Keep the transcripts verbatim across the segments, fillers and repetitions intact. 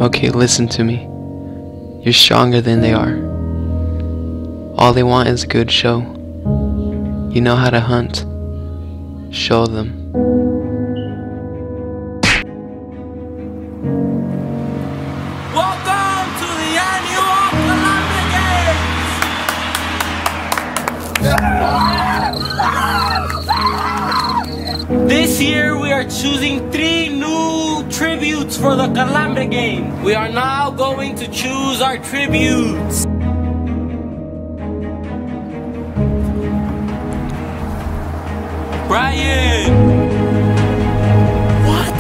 Okay, listen to me. You're stronger than they are. All they want is a good show. You know how to hunt. Show them. Welcome to the annual Calambre Games! This year we are choosing three new tributes for the Calambre game. We are now going to choose our tributes. Brian! What?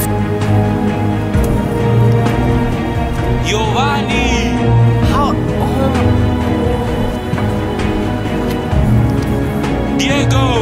Giovanni! How? Oh. Diego!